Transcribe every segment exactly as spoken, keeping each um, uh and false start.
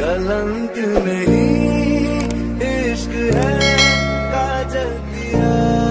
कलंक नहीं इश्क है काजल पिया।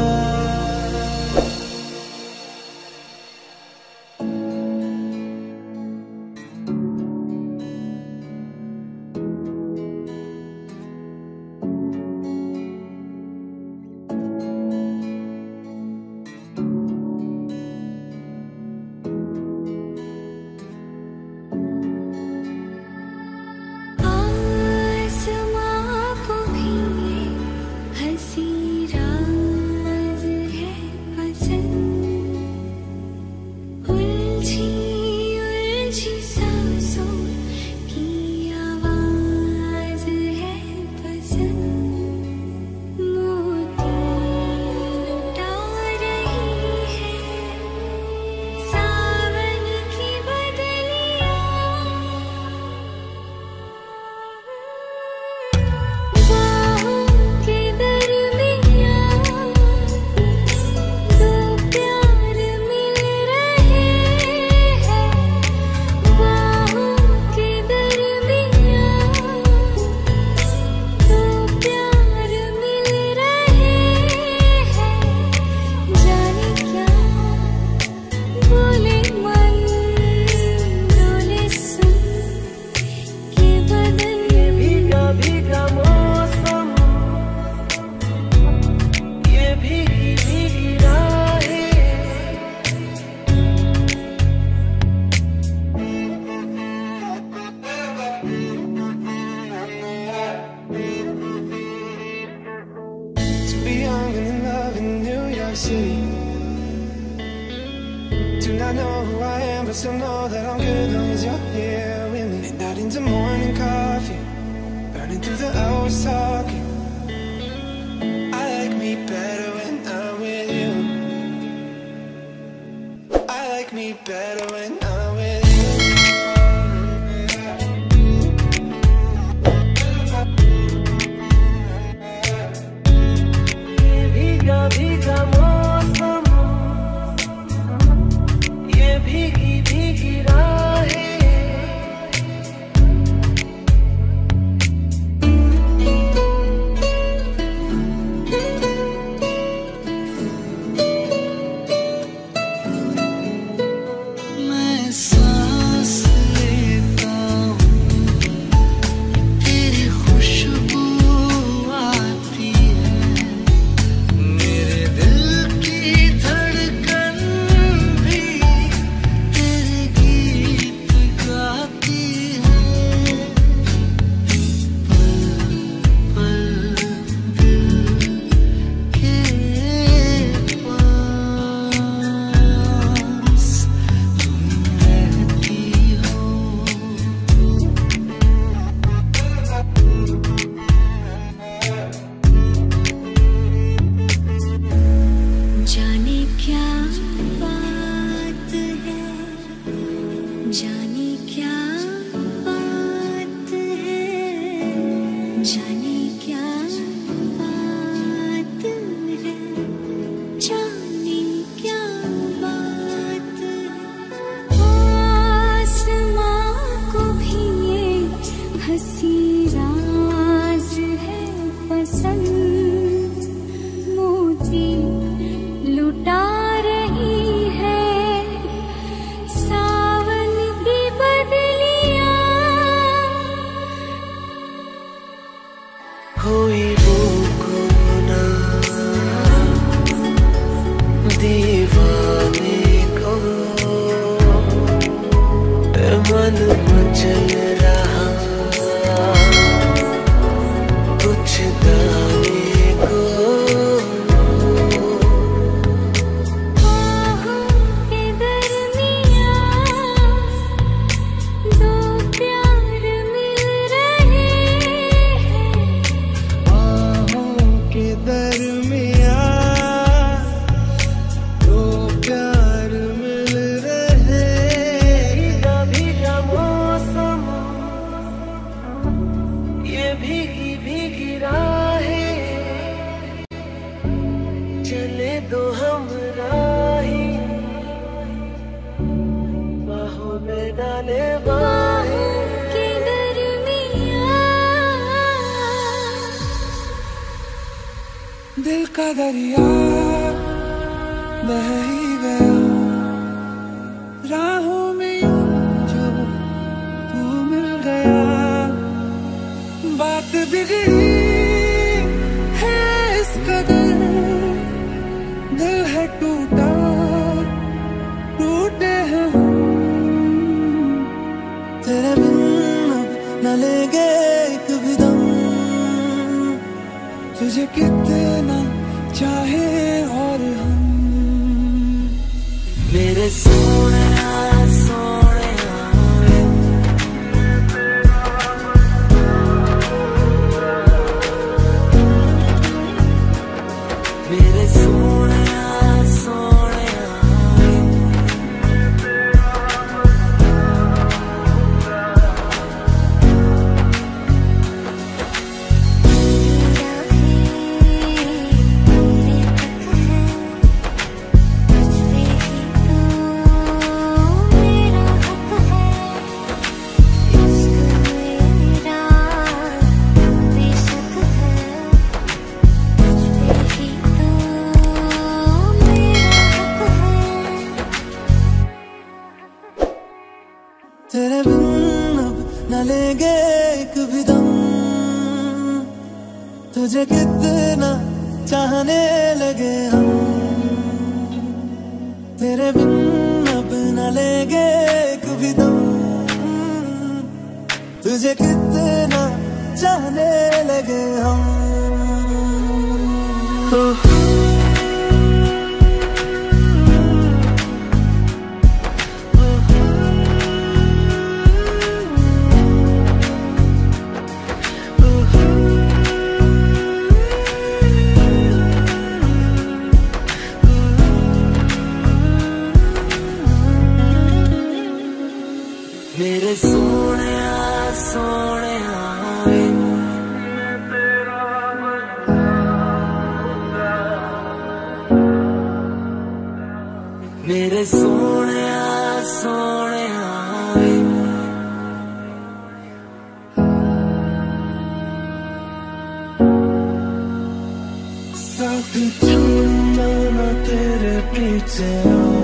Do not know who I am, but still know that I'm good as long as you're here with me. And out into morning coffee, burning through the hours talking. I like me better when I'm with you. I like me better when I'm with you. ये भीगा भीगा मौसम, ये भीगी भीगी राहें, मैं सांस लेता हूँ, तेरी खुशबू आती है, मेरे दिल की धड़कन भी तेरे गीत गाती है। पल पल दिल के पास तुम रहती हो। जाने क्या बात है, जाने क्या बात है, जाने क्या बात है, जाने क्या बात है। आसमां को भी ये हंसी राज है पसंद, मोती लुटा रही है सावन की बदलियां। हुई वो गुनाह दीवाने को, ए मन मचल रहा दिल का दरिया बह ही गया राहों में जो तू मिल गया। बात बिगड़ी है इस कदर दिल है टूटा टूटे हैं तेरे बिन अब न लेंगे एक भी दम तुझे कितना चाहे और हम। मेरे सोने सोने मेरे सोने सोने तेरे बिन अब न लेंगे एक भी दम तुझे कितना चाहने लगे हम। तेरे बिन अब न लेंगे एक भी दम तुझे कितना चाहने लगे हम। मेरे सोने सोने मेरे सोने सोने साथ छोड़ना ना तेरे पीछे